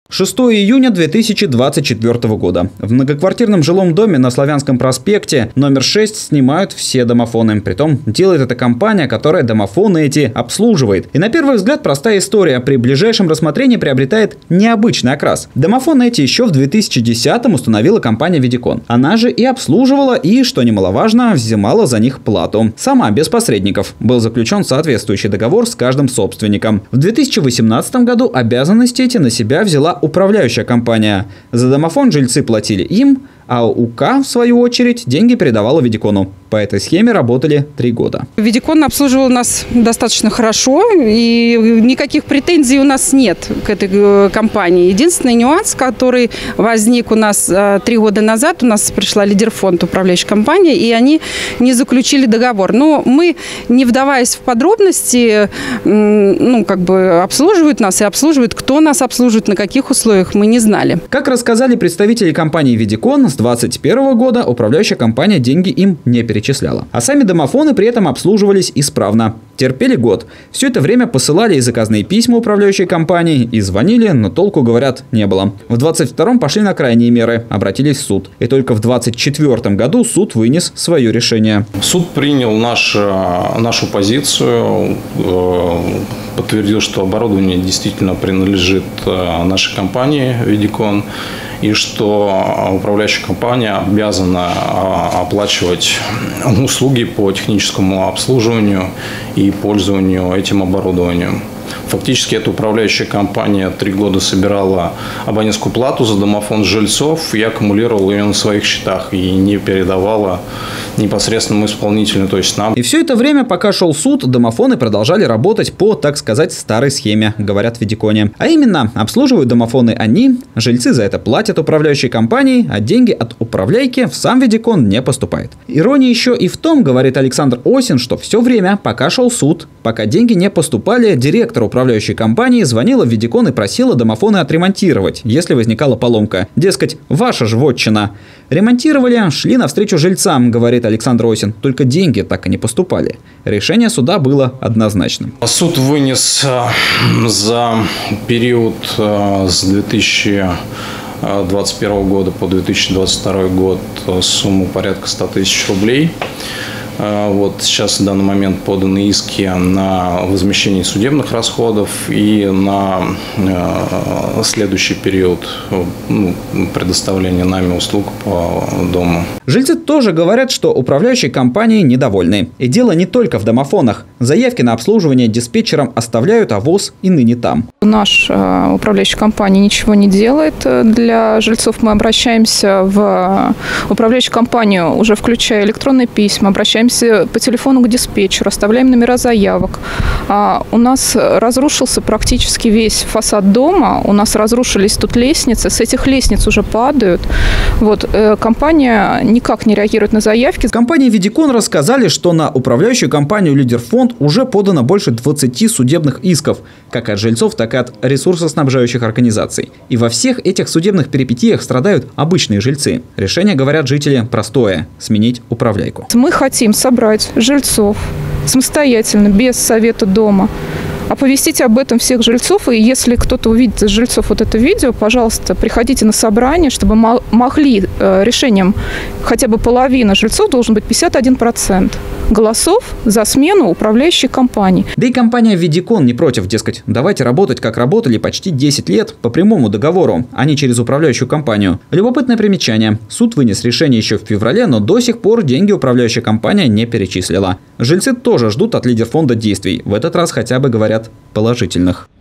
6 июня 2024 года. В многоквартирном жилом доме на Славянском проспекте номер 6 снимают все домофоны. Притом делает это компания, которая домофоны эти обслуживает. И на первый взгляд простая история при ближайшем рассмотрении приобретает необычный окрас. Домофоны эти еще в 2010-м установила компания Видикон. Она же и обслуживала, и, что немаловажно, взимала за них плату. Сама, без посредников. Был заключен соответствующий договор с каждым собственником. В 2018 году обязанности эти на себя взяла управляющая компания. За домофон жильцы платили им, а УК, в свою очередь, деньги передавала Видикону. По этой схеме работали 3 года. Видикон обслуживал нас достаточно хорошо, и никаких претензий у нас нет к этой компании. Единственный нюанс, который возник у нас 3 года назад, у нас пришла Лидерфонд, управляющая компания, и они не договор. Но мы, не вдаваясь в подробности, обслуживают нас и обслуживают. Кто нас обслуживает, на каких условиях, мы не знали. Как рассказали представители компании Видикон, с 2021 года управляющая компания деньги им не перечисляла. А сами домофоны при этом обслуживались исправно. Терпели год. Все это время посылали и заказные письма управляющей компании, и звонили, но толку, говорят, не было. В 2022 пошли на крайние меры, обратились в суд. И только в 2024 году суд вынес свое решение. Суд принял нашу позицию, подтвердил, что оборудование действительно принадлежит нашей компании Видикон, и что управляющая компания обязана оплачивать услуги по техническому обслуживанию и пользованию этим оборудованием. Фактически эта управляющая компания 3 года собирала абонентскую плату за домофон жильцов и аккумулировала ее на своих счетах и не передавала непосредственному исполнителю, то есть нам. И все это время, пока шел суд, домофоны продолжали работать по, так сказать, старой схеме, говорят в Видиконе. А именно, обслуживают домофоны они, жильцы за это платят управляющей компании, а деньги от управляйки в сам Видикон не поступает. Ирония еще и в том, говорит Александр Осин, что все время, пока шел суд, пока деньги не поступали, директор управляющей компании звонила в Видикон и просила домофоны отремонтировать, если возникала поломка. Дескать, ваша ж вотчина. Ремонтировали, шли навстречу жильцам, говорит Александр Осин, только деньги так и не поступали. Решение суда было однозначным. Суд вынес за период с 2021 года по 2022 год сумму порядка 100 тысяч рублей. Вот сейчас в данный момент поданы иски на возмещение судебных расходов и на следующий период предоставления нами услуг по дому. Жильцы тоже говорят, что управляющие компании недовольны. И дело не только в домофонах. Заявки на обслуживание диспетчерам оставляют, а ВОЗ и ныне там. Наша управляющая компания ничего не делает для жильцов. Мы обращаемся в управляющую компанию, уже включая электронные письма, обращаемся по телефону к диспетчеру, оставляем номера заявок. У нас разрушился практически весь фасад дома, у нас разрушились тут лестницы, с этих лестниц уже падают. Компания никак не реагирует на заявки. В компании Видикон рассказали, что на управляющую компанию Лидерфонд уже подано больше 20 судебных исков, как от жильцов, так и от ресурсоснабжающих организаций. И во всех этих судебных перипетиях страдают обычные жильцы. Решение, говорят жители, простое – сменить управляйку. Мы хотим собрать жильцов самостоятельно, без совета дома, оповестить об этом всех жильцов. И если кто-то увидит из жильцов вот это видео, пожалуйста, приходите на собрание, чтобы могли решением хотя бы половина жильцов, должен быть 51% голосов за смену управляющей компании. Да и компания Видикон не против, дескать, давайте работать, как работали почти 10 лет по прямому договору, а не через управляющую компанию. Любопытное примечание. Суд вынес решение еще в феврале, но до сих пор деньги управляющая компания не перечислила. Жильцы тоже ждут от Лидерфонда действий. В этот раз хотя бы, говорят, положительных.